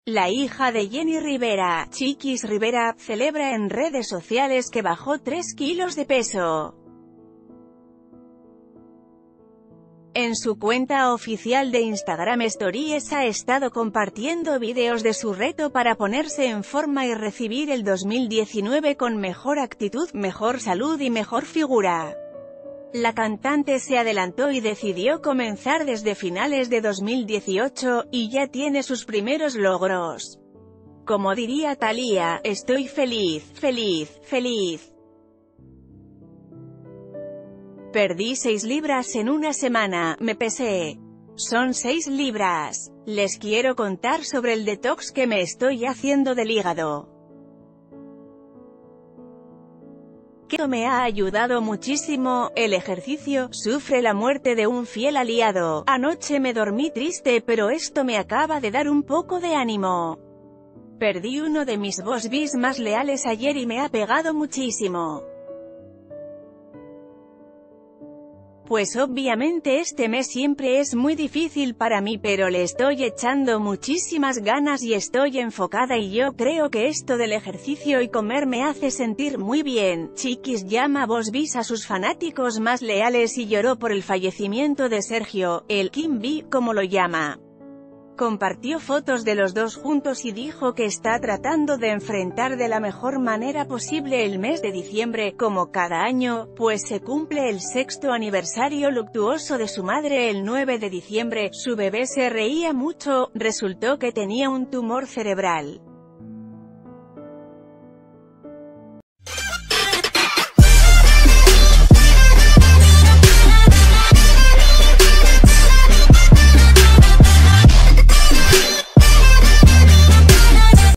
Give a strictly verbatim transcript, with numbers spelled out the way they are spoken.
La hija de Jenni Rivera, Chiquis Rivera, celebra en redes sociales que bajó tres kilos de peso. En su cuenta oficial de Instagram Stories ha estado compartiendo vídeos de su reto para ponerse en forma y recibir el dos mil diecinueve con mejor actitud, mejor salud y mejor figura. La cantante se adelantó y decidió comenzar desde finales de dos mil dieciocho, y ya tiene sus primeros logros. Como diría Thalía, estoy feliz, feliz, feliz. Perdí seis libras en una semana, me pesé. Son seis libras. Les quiero contar sobre el detox que me estoy haciendo del hígado. Que me ha ayudado muchísimo, el ejercicio. Sufre la muerte de un fiel aliado. Anoche me dormí triste, pero esto me acaba de dar un poco de ánimo. Perdí uno de mis boss bees más leales ayer y me ha pegado muchísimo. Pues obviamente este mes siempre es muy difícil para mí, pero le estoy echando muchísimas ganas y estoy enfocada, y yo creo que esto del ejercicio y comer me hace sentir muy bien. Chiquis llama boss bees a sus fanáticos más leales y lloró por el fallecimiento de Sergio, el King Bee, como lo llama. Compartió fotos de los dos juntos y dijo que está tratando de enfrentar de la mejor manera posible el mes de diciembre, como cada año, pues se cumple el sexto aniversario luctuoso de su madre el nueve de diciembre. Su bebé se reía mucho, resultó que tenía un tumor cerebral.